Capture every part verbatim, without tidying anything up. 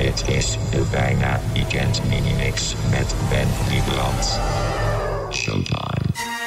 Dit is de Bijna Weekend Minimix met Ben Lieberland. Showtime.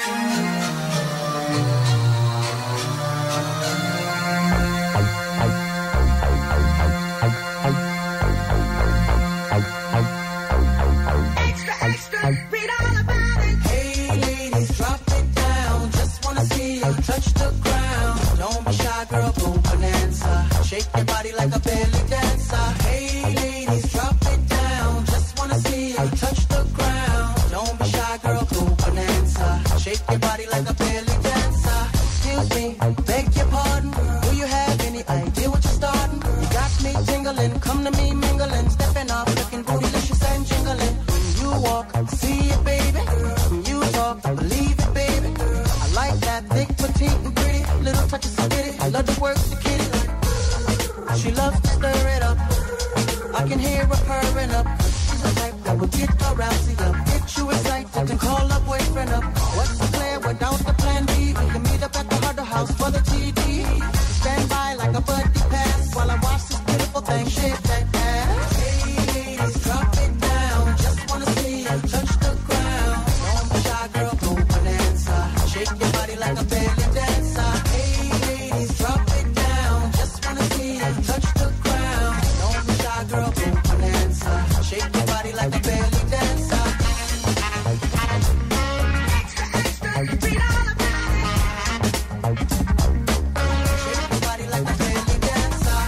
Shake your body like a belly dancer. Hey ladies, drop it down. Just wanna see you touch the ground. Don't be shy, girl, go bonanza. Shake your body like a belly dancer. Excuse me, beg your pardon. Do you have any idea what you're starting? You got me tingling, come to me mingling, stepping off, looking bootylicious and jingling. When you walk, see it, baby. When you talk, I believe it, baby. I like that thick, petite, and pretty. Little touches of kitty. I love the work the kitty. She loves to stir it up. I can hear her purring up. She's the type that will get her rousey up. Get you excited and call her boyfriend up. What's the plan without the plan B? We can meet up at the Huddle House for the T D. Stand by like a buddy pass while I watch this beautiful thing shake that ass. Hey ladies, drop it down. Just wanna see you touch the ground. Don't be shy, girl, go bonanza. Shake your body like a belly dancer. Hey ladies, drop it down. Just wanna see you touch the ground. Don't be shy, girl, go bonanza. Shake your body like a belly dancer. Read all about it. Shake your body like a belly dancer.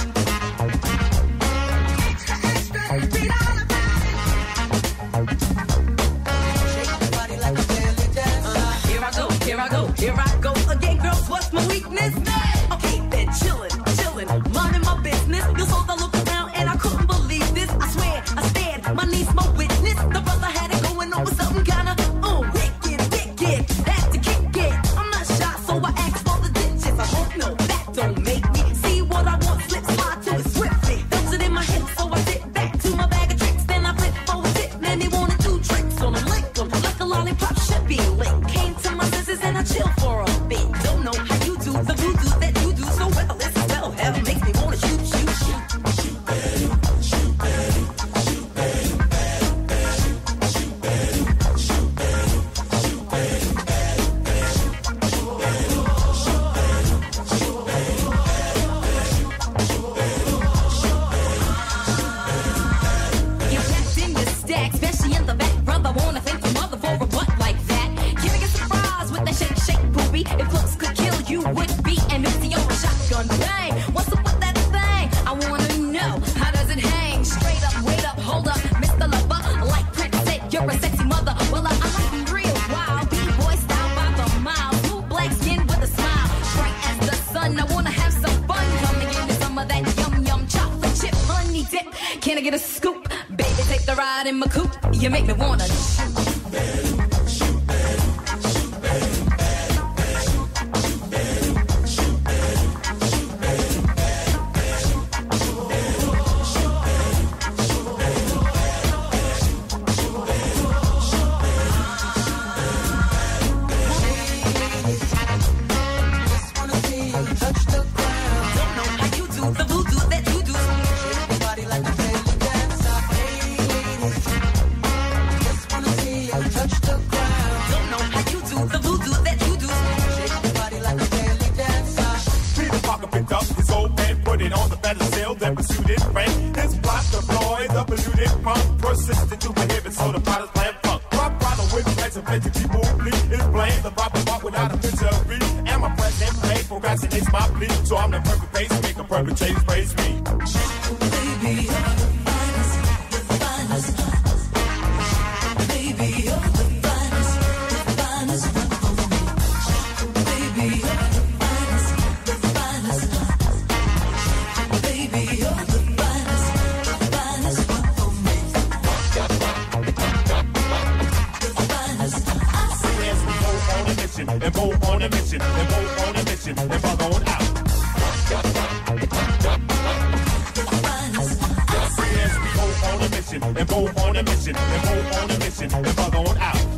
Read all about it. Shake your body like a belly dancer. Here I go, here I go, here I go again, girls. What's my weakness? Okay, then chillin', chillin', minding my business. You saw the look around and I couldn't believe this. I swear, I stared, my niece, my witness. The brother had it going on with something kinda, oh, wicked, wicked. Had to kick it. I'm not shy, so I asked for the digits. I hope no, that don't make me see what I want. Slip, slide to it swiftly. Felt it in my hips, so I sit back to my bag of tricks. Then I flip for a tip, then he wanted two tricks on him. Lick 'em like a lollipop should be licked. Came to my senses and I chill for a bit. Don't know how you do the voodoo that you do so well. It's a spell, hell makes me wanna shoot, shoot, shoot. Shoot Betty, shoot Betty, shoot Betty, Betty, Betty, shoot Betty, shoot Betty, shoot Betty, Betty, Betty, shoot Betty, shoot Betty, shoot Betty, you're packed in your stack, especially in the back, brother. Wanna thank your mother for a butt like that. Can I get surprised with that shake, shake, poopy? If looks could kill you, would be an empty or a shotgun bang. What's up with that thing? I wanna know, how does it hang? Straight up, wait up, hold up, Mister Lover. Like Prince said, you're a sexy mother. Well, I, I like them real wild, B-boy style by the mile. Smooth black skin with a smile, bright as the sun. I wanna have some fun, coming into some of that yum yum chocolate chip honey dip. Can I get a scoop? Baby, take the ride in my coupe. You make me wanna shoot. Just wanna see you touch the ground. Don't know how you do the voodoo that you do. Shake your body like a belly dancer. Hey ladies, just wanna see you touch the ground. Don't know how you do the voodoo that you do. Shake your body like a belly dancer. Peter Parker picked up his old pen, put it on the battlefield, then pursued his friend. His plot deployed the polluted pump, persisted to prohibit, so the plot is planned punk. Rock problem with legs and plenty people bleed. Is blame the proper part without a picture of me. And my present play procrastinates my plea, so I'm the perfect pacemaker, perpetrates praise me. Baby, you're the finest, the finest. Baby, you're the finest, the finest one for me. Baby, you're the finest, the finest. Baby, you're the finest, the finest one for me. The finest. I say Yes, we go on a mission, and go on a mission, and go on a mission, and bug on out. the finest. I say Yes, we go on a mission, and go on a mission, and go on a mission, and bug on out.